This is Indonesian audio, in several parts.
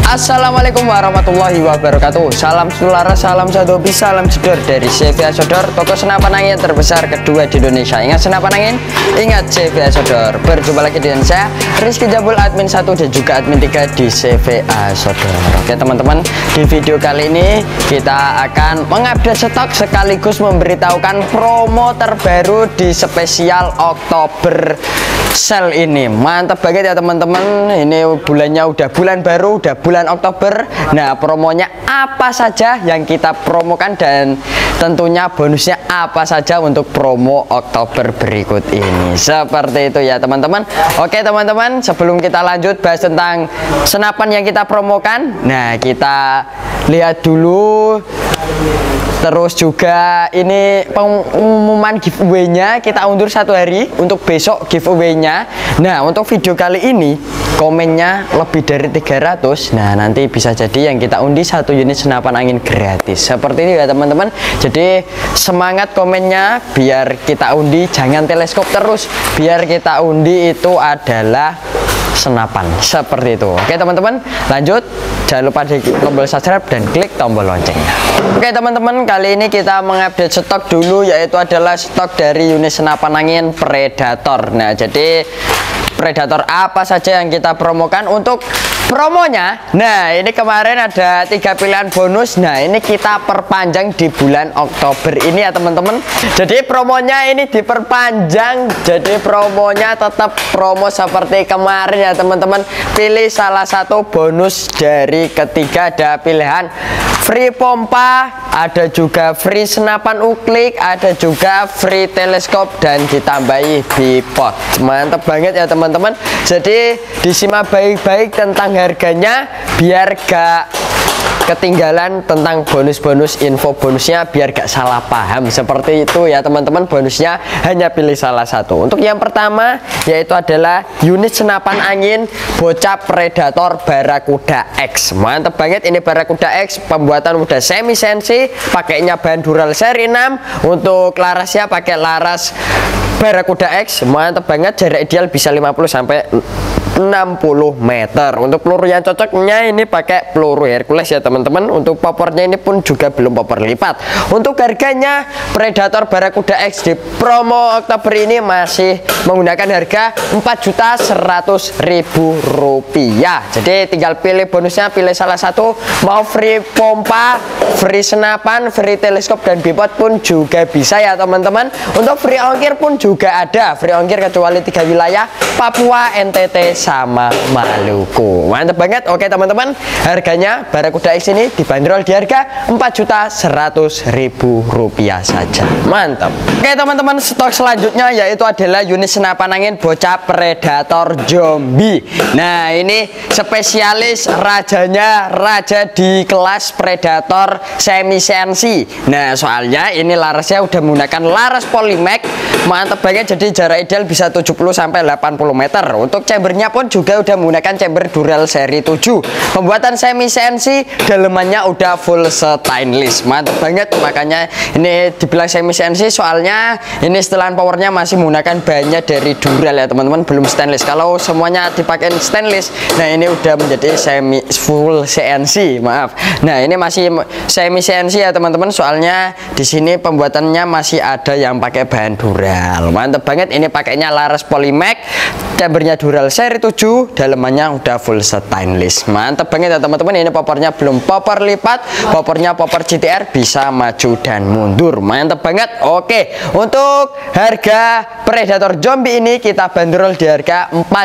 Assalamualaikum warahmatullahi wabarakatuh. Salam sularas, salam sadobi, salam jedor dari CV Sodor, toko senapan angin terbesar kedua di Indonesia. Ingat senapan angin, ingat CV Sodor. Berjumpa lagi dengan saya Rizky Jambul, admin 1 dan juga admin 3 di CV Sodor. Oke teman-teman, di video kali ini kita akan mengupdate stok sekaligus memberitahukan promo terbaru di spesial Oktober sale ini. Mantap banget ya teman-teman. Ini bulannya udah bulan baru, udah bulan Oktober. Nah, promonya apa saja yang kita promokan dan tentunya bonusnya apa saja untuk promo Oktober berikut ini. Seperti itu ya teman-teman. Oke teman-teman, sebelum kita lanjut bahas tentang senapan yang kita promokan, nah kita lihat dulu. Terus juga ini pengumuman giveaway-nya kita undur 1 hari untuk besok giveaway-nya. Nah, untuk video kali ini komennya lebih dari 300. Nah, nanti bisa jadi yang kita undi 1 unit senapan angin gratis. Seperti ini ya teman-teman. Jadi semangat komennya biar kita undi, jangan teleskop terus. Biar kita undi itu adalah senapan. Seperti itu. Oke teman-teman, lanjut. Jangan lupa di tombol subscribe dan klik tombol loncengnya. Oke teman-teman, kali ini kita mengupdate stok dulu, yaitu adalah stok dari unit senapan angin Predator. Nah, jadi Predator apa saja yang kita promokan untuk promonya. Nah, ini kemarin ada 3 pilihan bonus. Nah, ini kita perpanjang di bulan Oktober ini ya teman-teman. Jadi promonya ini diperpanjang. Jadi promonya tetap promo seperti kemarin ya teman-teman. Pilih salah satu bonus dari ketiga. Ada pilihan free pompa, ada juga free senapan uklik, ada juga free teleskop dan ditambahi bipod. Mantap banget ya teman-teman. Jadi disimak baik-baik tentang harganya biar gak ketinggalan tentang bonus-bonus, info bonusnya biar gak salah paham. Seperti itu ya teman-teman, bonusnya hanya pilih salah satu. Untuk yang pertama yaitu adalah unit senapan angin bocah Predator Barracuda X. Mantap banget, ini Barracuda X pembuatan udah semi sensi, pakainya bahan Dural seri 6. Untuk larasnya pakai laras Barracuda X. Mantap banget, jarak ideal bisa 50 sampai 60 meter. Untuk peluru yang cocoknya ini pakai peluru Hercules ya teman-teman. Untuk popornya ini pun juga belum popor lipat. Untuk harganya Predator Barracuda X di promo Oktober ini masih menggunakan harga Rp4.100.000. Jadi tinggal pilih bonusnya, pilih salah satu. Mau free pompa, free senapan, free teleskop dan bipod pun juga bisa ya teman-teman. Untuk free ongkir pun juga ada. Free ongkir kecuali 3 wilayah, Papua, NTT sama Maluku. Mantap banget. Oke teman-teman, harganya Barracuda X ini dibanderol di harga Rp4.100.000 saja. Mantap. Oke teman-teman, stok selanjutnya yaitu adalah unit senapan angin bocah Predator Zombie. Nah, ini spesialis rajanya, raja di kelas Predator semi sensi. Nah, soalnya ini larasnya udah menggunakan laras Polymac. Mantap banget, jadi jarak ideal bisa 70 sampai 80 meter. Untuk chambernya pun juga udah menggunakan chamber Dural seri 7. Pembuatan semi sensi, dalemannya udah full stainless. Mantap banget, makanya ini dibilang semi sensi soalnya ini setelan powernya masih menggunakan bahannya dari Dural ya teman-teman, belum stainless. Kalau semuanya dipakai stainless, nah ini udah menjadi semi full CNC, maaf. Nah, ini masih semi CNC ya teman-teman, soalnya di sini pembuatannya masih ada yang pakai bahan Dural. Mantap banget, ini pakainya laras Polymac, chambernya Dural seri 7, dalemannya udah full stainless. Mantap banget ya teman-teman. Ini popornya belum popor lipat, popornya popor GTR, bisa maju dan mundur. Mantap banget. Oke, untuk harga Predator Zombie ini kita bandrol di harga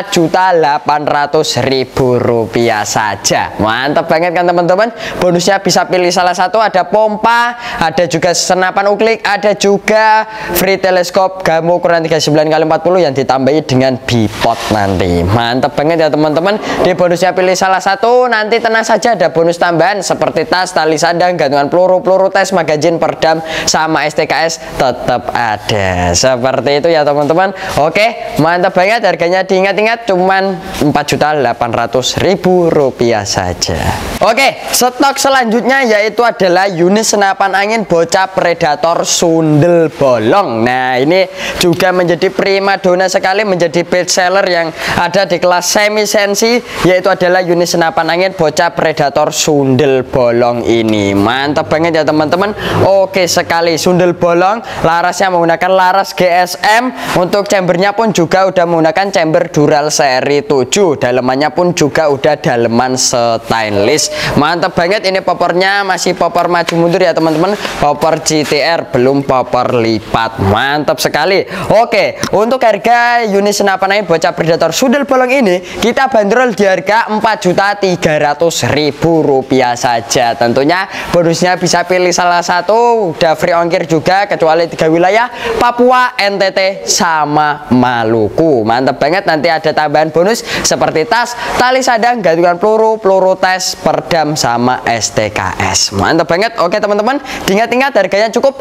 Rp4.800.000 saja. Mantap banget kan teman-teman. Bonusnya bisa pilih salah satu, ada pompa, ada juga senapan uklik, ada juga free teleskop Gamo ukuran 39x40 yang ditambahi dengan bipod nanti. Mantap banget ya teman-teman. Di bonusnya pilih salah satu, nanti tenang saja ada bonus tambahan seperti tas, tali sandang, gantungan peluru, peluru tes, magazin, perdam sama STKS tetap ada. Seperti itu ya teman-teman. Oke, mantap banget. Harganya diingat-ingat cuman Rp4.800.000 saja. Oke, stok selanjutnya yaitu adalah unit senapan angin bocah Predator Sundel Bolong. Nah, ini juga menjadi primadona sekali, menjadi best seller yang ada di di kelas semi sensi, yaitu adalah unit senapan angin bocah predator sundel bolong ini. Mantap banget ya teman-teman. Oke sekali, sundel bolong, larasnya menggunakan laras GSM. Untuk chambernya pun juga udah menggunakan chamber Dural seri 7. Dalemannya pun juga udah daleman stainless. Mantap banget, ini popornya masih popor maju mundur ya teman-teman, popor GTR, belum popor lipat. Mantap sekali. Oke, untuk harga unit senapan angin bocah predator sundel bolong ini kita bandrol di harga Rp4.300.000 saja. Tentunya bonusnya bisa pilih salah satu, udah free ongkir juga kecuali 3 wilayah, Papua, NTT, sama Maluku. Mantap banget, nanti ada tambahan bonus seperti tas, tali sadang, gantungan peluru, peluru tes, perdam, sama STKS. Mantap banget. Oke teman-teman, diingat-ingat harganya cukup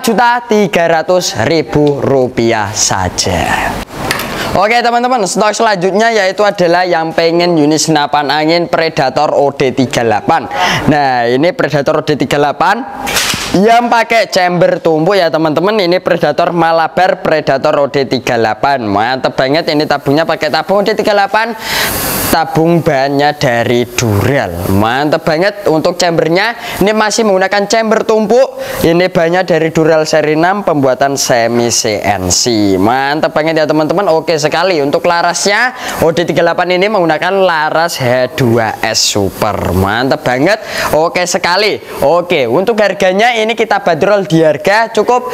Rp4.300.000 saja. Oke teman-teman, stok selanjutnya yaitu adalah yang pengen unit senapan angin Predator OD38. Nah, ini Predator OD38 yang pakai chamber tumpuk ya teman-teman. Ini Predator Malabar Predator OD38. Mantap banget, ini tabungnya pakai tabung OD38. Tabung bahannya dari Dural. Mantap banget. Untuk chambernya ini masih menggunakan chamber tumpuk. Ini bahannya dari Dural seri 6, pembuatan semi CNC. Mantap banget ya teman-teman. Oke sekali. Untuk larasnya OD38 ini menggunakan laras H2S Super. Mantap banget. Oke sekali. Oke, untuk harganya ini kita bandrol di harga cukup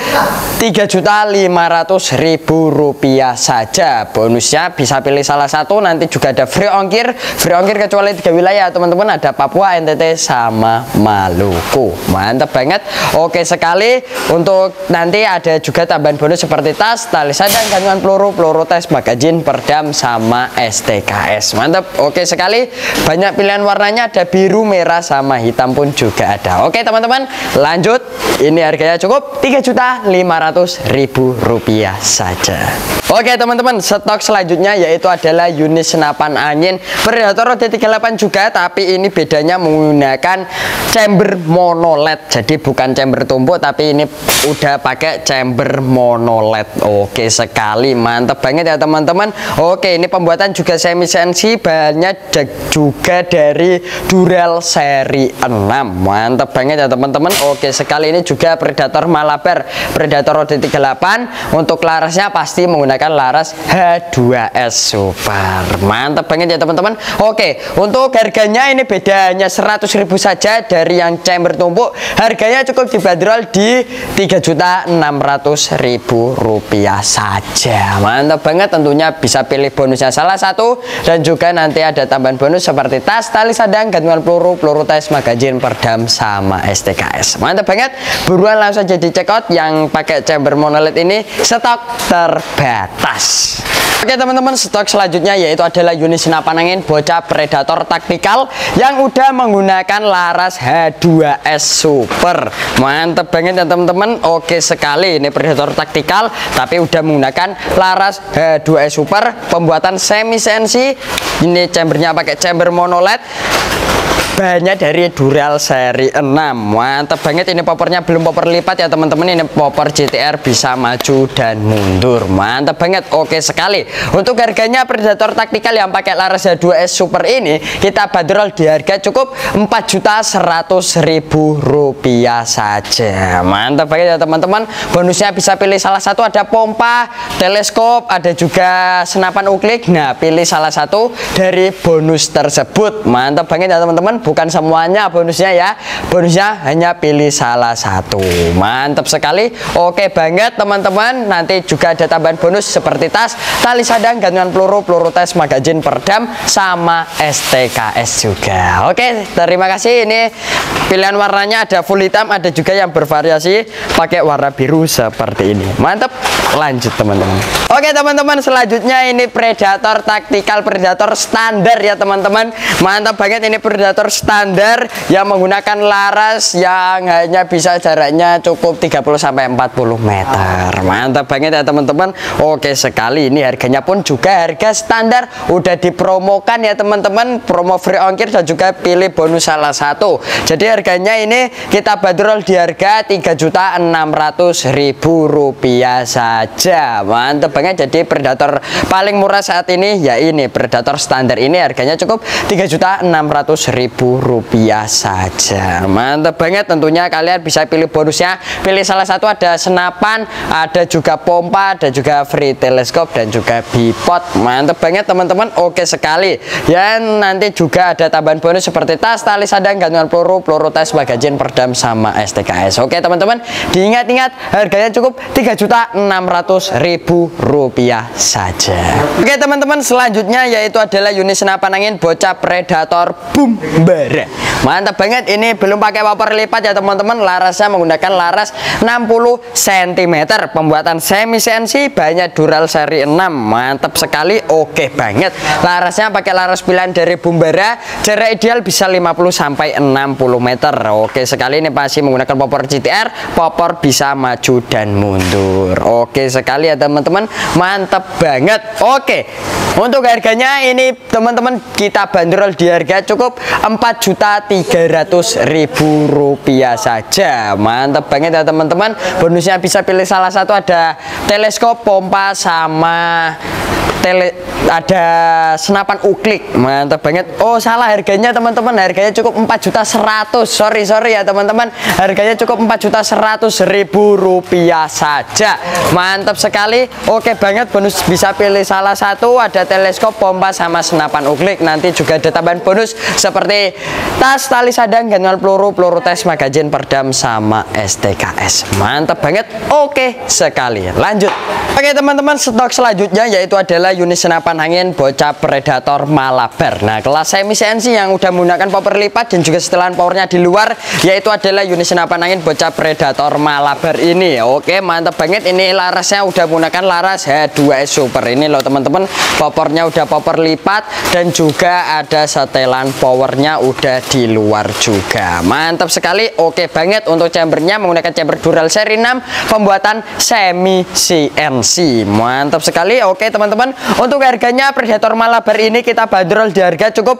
Rp3.500.000 saja. Bonusnya bisa pilih salah satu, nanti juga ada free ongkir kecuali 3 wilayah teman-teman, ada Papua, NTT, sama Maluku. Mantap banget. Oke sekali. Untuk nanti ada juga tambahan bonus seperti tas, tali sadang, gantungan peluru, peluru tes, magazin, perdam, sama STKS. Mantap. Oke sekali. Banyak pilihan warnanya, ada biru, merah, sama hitam pun juga ada. Oke teman-teman, lanjut. Ini harganya cukup Rp3.500.000 saja. Oke teman-teman, stok selanjutnya yaitu adalah unit senapan angin Predator OD38 juga, tapi ini bedanya menggunakan chamber mono LED. Jadi bukan chamber tumpuk, tapi ini udah pakai chamber mono LED. Oke sekali, mantap banget ya teman-teman. Oke, ini pembuatan juga semi CNC, bahannya juga dari Dural seri 6. Mantap banget ya teman-teman. Oke sekali, ini juga Predator Malabar Predator OD38. Untuk larasnya pasti menggunakan laras H2S Super. Mantap banget ya teman-teman. Oke, untuk harganya ini bedanya 100.000 saja dari yang chamber tumpuk. Harganya cukup dibanderol di Rp3.600.000 saja. Mantap banget, tentunya bisa pilih bonusnya salah satu, dan juga nanti ada tambahan bonus seperti tas, tali sadang, gantungan peluru, peluru tes, magazin, perdam, sama STKS. Mantap banget. Buruan langsung jadi check out yang pakai chamber monolith ini, stok terbatas. Oke teman-teman, stok selanjutnya yaitu adalah unit senapan angin bocah Predator taktikal yang udah menggunakan laras H2S Super. Mantap banget ya teman-teman. Oke sekali, ini Predator taktikal tapi udah menggunakan laras H2S Super, pembuatan semi CNC. Ini chambernya pakai chamber mono LED, bahannya dari Dural seri 6. Mantap banget, ini popornya belum popor lipat ya teman-teman. Ini popor GTR, bisa maju dan mundur. Mantap banget. Oke sekali. Untuk harganya Predator taktikal yang pakai laras H2S Super ini kita bandrol di harga cukup Rp4.100.000 saja. Mantap banget ya teman-teman. Bonusnya bisa pilih salah satu, ada pompa, teleskop, ada juga senapan uklik. Nah, pilih salah satu dari bonus tersebut. Mantap banget ya teman-teman. Bukan semuanya bonusnya ya, bonusnya hanya pilih salah satu. Mantap sekali. Oke banget teman-teman. Nanti juga ada tambahan bonus seperti tas, tali sadang, gantungan peluru, peluru tes, magazin, perdam, sama STKS juga. Oke, terima kasih. Ini pilihan warnanya ada full hitam, ada juga yang bervariasi pakai warna biru seperti ini. Mantap. Lanjut teman-teman. Oke teman-teman, selanjutnya ini Predator taktikal, Predator standar ya teman-teman. Mantap banget, ini Predator standar yang menggunakan laras yang hanya bisa jaraknya cukup 30-40 meter. Mantap banget ya teman-teman. Oke sekali, ini harganya pun juga harga standar, udah dipromokan ya teman-teman, promo free ongkir dan juga pilih bonus salah satu. Jadi harganya ini kita bandrol di harga Rp3.600.000 saja. Mantap banget. Jadi Predator paling murah saat ini ya ini Predator standar, ini harganya cukup Rp3.600.000 saja. Mantap banget. Tentunya kalian bisa pilih bonusnya, pilih salah satu, ada senapan, ada juga pompa, ada juga free teleskop dan juga bipod. Mantap banget teman-teman. Oke sekali ya, nanti juga ada tambahan bonus seperti tas, tali sadang, gantungan peluru, peluru tes, magazin, perdam, sama STKS. Oke teman-teman, diingat-ingat harganya cukup Rp3.600.000 saja. Oke teman-teman, selanjutnya yaitu adalah unit senapan angin bocah Predator Bumbara. Mantap banget, ini belum pakai waper lipat ya teman-teman, larasnya menggunakan laras 60 cm, pembuatan semi CNC, banyak dural seri 6. Mantap sekali. Oke banget, larasnya pakai laras pilihan dari Bumbara, jarak ideal bisa 50-60 meter. Oke sekali, ini masih menggunakan popor GTR, popor bisa maju dan mundur. Oke sekali ya teman-teman, mantap banget. Oke, untuk harganya ini teman-teman kita bandrol di harga cukup Rp4.300.000 saja. Mantap banget ya teman-teman. Bonusnya bisa pilih salah satu, ada teleskop, pompa, sama ada senapan uklik. Mantap banget. Oh salah, harganya teman-teman, harganya cukup Rp4.100.000. sorry ya teman-teman, harganya cukup Rp4.100.000 saja. Mantap sekali. Oke banget, bonus bisa pilih salah satu, ada teleskop, pompa, sama senapan uklik. Nanti juga ada tambahan bonus seperti tas, tali sadang, gantungan peluru, peluru tes, magazin, perdam, sama STKS. Mantap banget. Oke sekali, lanjut. Oke teman-teman, stok selanjutnya yaitu adalah unit senapan angin bocah Predator Malabar. Nah, kelas semi CNC yang udah menggunakan popor lipat dan juga setelan powernya di luar, yaitu adalah unit senapan angin bocah Predator Malabar ini. Oke mantap banget, ini larasnya udah menggunakan laras H2S Super ini loh teman-teman, popornya udah popor lipat dan juga ada setelan powernya udah di luar juga. Mantap sekali. Oke banget, untuk chambernya menggunakan chamber dural seri 6, pembuatan semi CNC. Mantap sekali. Oke teman-teman, untuk harganya Predator Malabar ini kita bandrol di harga cukup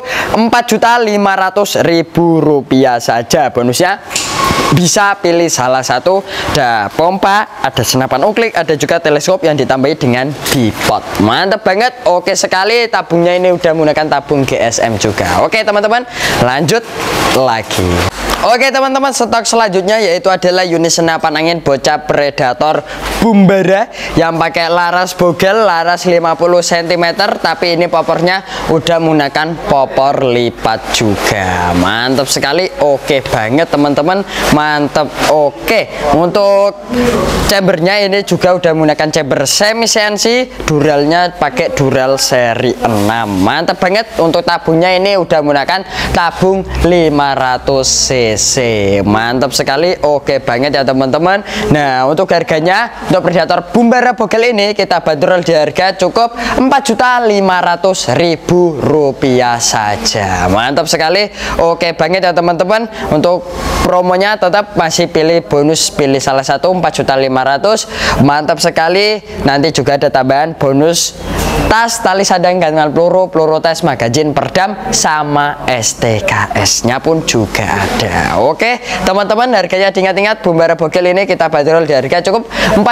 Rp4.500.000 saja. Bonusnya bisa pilih salah satu, ada pompa, ada senapan uklik, ada juga teleskop yang ditambahi dengan bipod. Mantap banget. Oke sekali, tabungnya ini udah menggunakan tabung GSM juga. Oke teman-teman, lanjut lagi. Oke teman-teman, stok selanjutnya yaitu adalah unit senapan angin bocah Predator Bumbara yang pakai laras bogel, laras 50 cm, tapi ini popornya udah menggunakan popor lipat juga. Mantap sekali. Oke banget teman-teman, mantap. Oke, untuk chambernya ini juga udah menggunakan chamber semi CNC, duralnya pakai dural seri 6. Mantap banget. Untuk tabungnya ini udah menggunakan tabung 500 cc. Mantap sekali. Oke banget ya teman-teman. Nah, untuk harganya untuk Predator Bumbara bogel ini kita bandrol di harga cukup Rp4.500.000 saja. Mantap sekali. Oke banget ya teman-teman. Untuk promonya tetap masih pilih bonus, pilih salah satu, Rp4.500.000. Mantap sekali. Nanti juga ada tambahan bonus tas, tali sadang, gantungan peluru, peluru tes, magazin, perdam, sama STKS nya pun juga ada. Oke teman-teman, harganya diingat-ingat, Bumbara bogel ini kita bandrol di harga cukup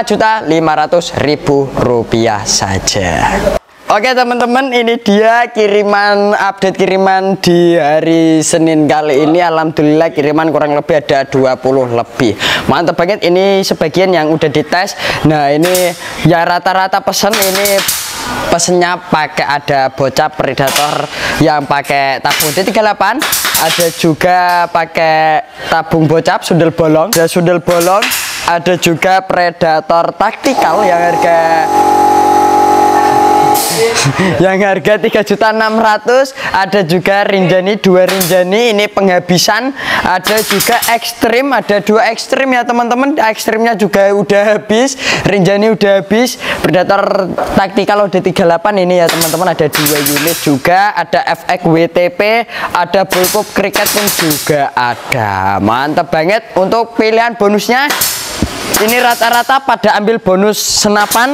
Rp4.500.000 saja. Oke teman-teman, ini dia kiriman, update kiriman di hari Senin kali ini. Alhamdulillah kiriman kurang lebih ada 20 lebih. Mantap banget, ini sebagian yang udah dites. Nah ini ya rata-rata pesan ini pesennya pakai, ada bocah Predator yang pakai tabung D38, ada juga pakai tabung bocap sundel bolong, ada sundel bolong, ada juga Predator taktikal yang harga yang harga 3.600.000. Ada juga Rinjani, 2 Rinjani ini penghabisan. Ada juga ekstrim, ada 2 ekstrim ya teman-teman. Ekstrimnya juga udah habis, Rinjani udah habis. Predator taktikal udah 38 ini ya teman-teman. Ada 2 unit juga, ada FX WTP, ada bullpup cricket pun juga ada. Mantap banget. Untuk pilihan bonusnya ini rata-rata pada ambil bonus senapan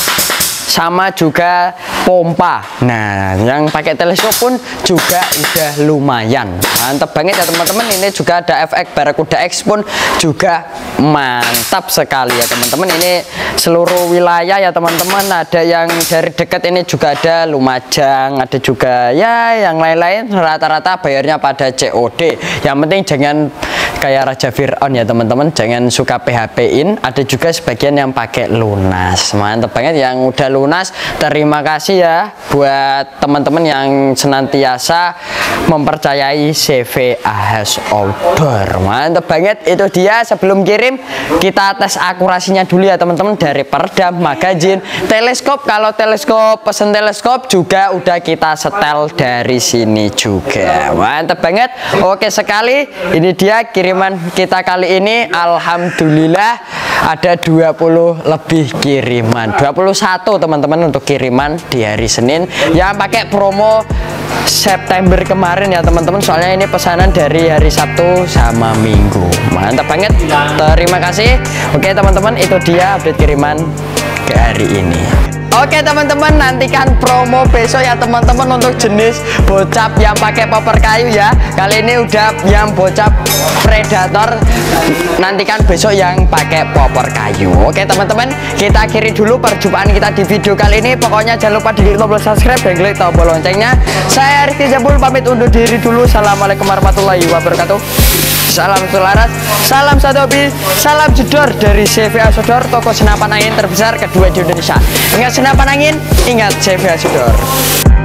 sama juga pompa. Nah, yang pakai teleskop pun juga udah lumayan. Mantap banget ya teman-teman. Ini juga ada FX Barracuda X pun juga mantap sekali ya teman-teman. Ini seluruh wilayah ya teman-teman. Ada yang dari dekat ini juga ada Lumajang, ada juga ya yang lain-lain. Rata-rata bayarnya pada COD. Yang penting jangan kayak Raja Fir'aun ya teman-teman, jangan suka PHP-in. Ada juga sebagian yang pakai lunas. Mantap banget yang udah lunas. Terima kasih ya buat teman-teman yang senantiasa mempercayai CV AHS Outdoor. Mantap banget. Itu dia. Sebelum kirim kita tes akurasinya dulu ya teman-teman, dari peredam, magazin, teleskop. Kalau teleskop, pesen teleskop juga udah kita setel dari sini juga. Mantap banget. Oke sekali. Ini dia kiriman kita kali ini. Alhamdulillah ada 20 lebih kiriman, 21 teman-teman untuk kiriman di hari Senin yang pakai promo September kemarin ya teman-teman. Soalnya ini pesanan dari hari Sabtu sama Minggu. Mantap banget. Terima kasih. Oke teman-teman, itu dia update kiriman ke hari ini. Oke teman-teman, nantikan promo besok ya teman-teman untuk jenis bocap yang pakai popper kayu ya. Kali ini udah yang bocap predator, nantikan besok yang pakai popper kayu. Oke teman-teman, kita akhiri dulu perjumpaan kita di video kali ini. Pokoknya jangan lupa di klik tombol subscribe dan klik tombol loncengnya. Saya Rizky Jambul pamit undur diri dulu. Assalamualaikum warahmatullahi wabarakatuh. Salam selaras, salam satu hobi, salam jedor dari CV AHS Outdoor, toko senapan angin terbesar kedua di Indonesia. Ingat senapan angin, ingat CV AHS Outdoor.